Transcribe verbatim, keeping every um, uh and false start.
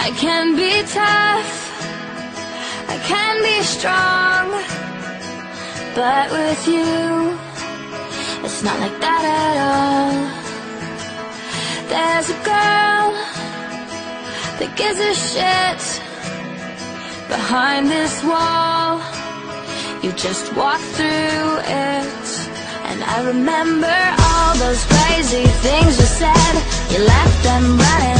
I can be tough, I can be strong, but with you, it's not like that at all. There's a girl that gives a shit behind this wall. You just walk through it, and I remember all those crazy things you said. You left them running